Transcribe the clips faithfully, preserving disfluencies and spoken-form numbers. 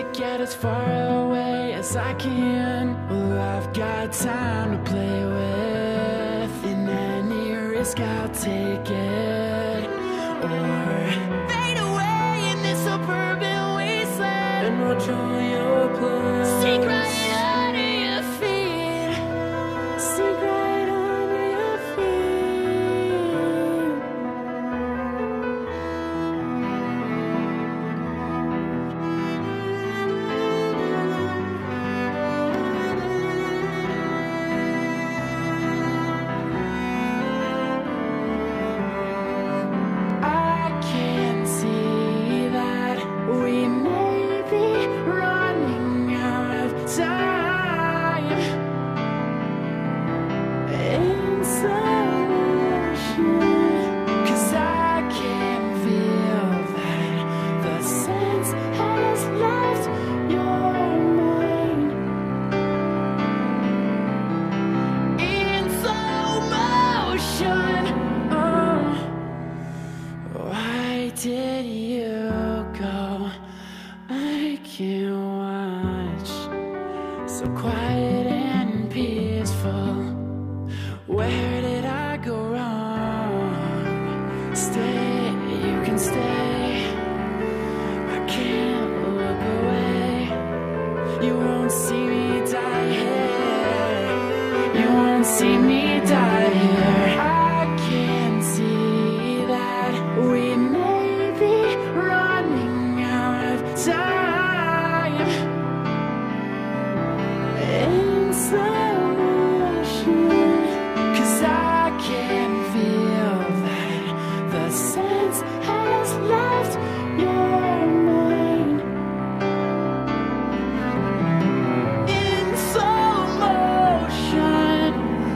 get as far away as I can. Well, I've got time to play with, and any risk I'll take it, or fade away in this suburban wasteland and watch all your plans sink right under your feet, sink right under your feet. Did you go? I can't watch. So quiet and peaceful. Where did I go wrong? Stay, you can stay. I can't look away. You won't see me die here. You won't see me die here. I can see that we may be running out of time in slow motion, 'cause I can feel that the sense has left your mind in slow motion.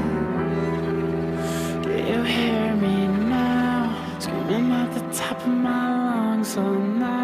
Do you hear me now? Screaming at the top of my lungs all night.